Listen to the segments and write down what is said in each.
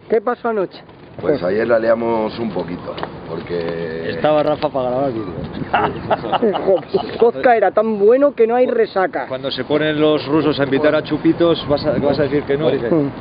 ¿Qué pasó anoche? Pues ayer la liamos un poquito, porque... Estaba Rafa para grabar vídeos. El vodka era tan bueno que no hay resaca. Cuando se ponen los rusos a invitar a chupitos, ¿vas a decir que no?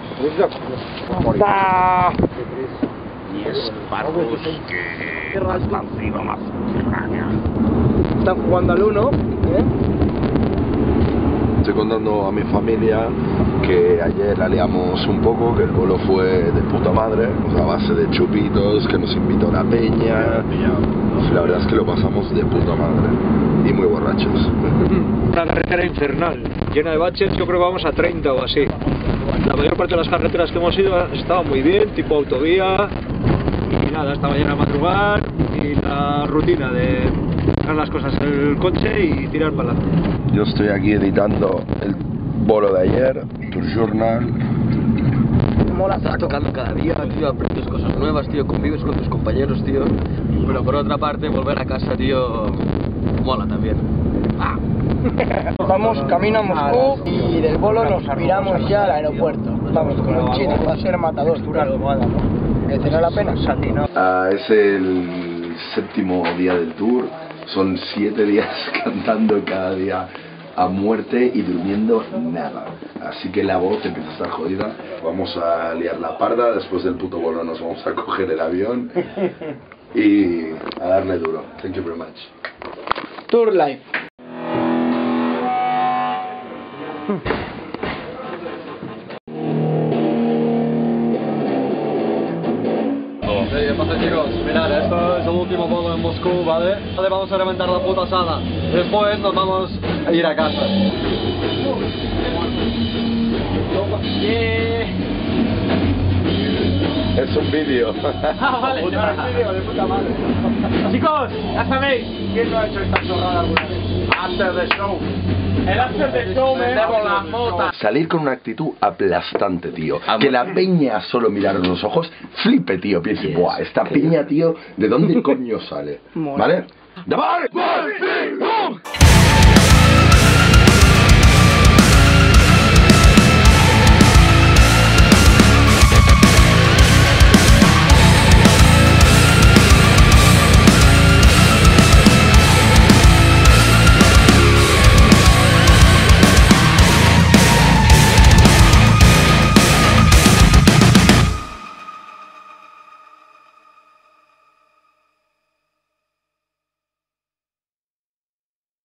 ¡Ah! Y espárragos que raspan encima más. Están jugando al 1, ¿eh? Estoy contando a mi familia que ayer la liamos un poco, que el bolo fue de puta madre, a base de chupitos, que nos invitó la peña. La verdad es que lo pasamos de puta madre y muy borrachos. Una carretera infernal, llena de baches, yo creo que vamos a 30 o así. La mayor parte de las carreteras que hemos ido estaban muy bien, tipo autovía, y nada, esta mañana madrugar y la rutina de dejar las cosas en el coche y tirar para adelante. Yo estoy aquí editando el bolo de ayer, Tour Journal. Estás tocando cada día, tío, aprendes cosas nuevas, tío, convives con tus compañeros, tío. Pero por otra parte, volver a casa, tío, mola también. Vamos camino a Moscú y del bolo nos piramos ya al aeropuerto. Vamos con el chino, va a ser matador. ¿Merecerá la pena? Es el séptimo día del tour, son 7 días cantando cada día a muerte y durmiendo nada, así que la voz empieza a estar jodida. Vamos a liar la parda, después del puto bolo nos vamos a coger el avión y a darle duro. Thank you very much. Tour Life. ¿Qué pasa, chicos? Mirad, esto es el último bolo en Moscú, ¿vale? Vamos a reventar la puta sala. Después nos vamos a ir a casa. Es un vídeo. Vale, un vídeo de puta madre. Chicos, ya sabéis quién no ha hecho esta chorrada alguna vez. After the show. El after the show me debo la mota. Salir con una actitud aplastante, tío. Que la peña solo mirar los ojos, flipe, tío. Piense, buah, esta peña, tío, ¿de dónde coño sale? ¿Vale? ¡Vale!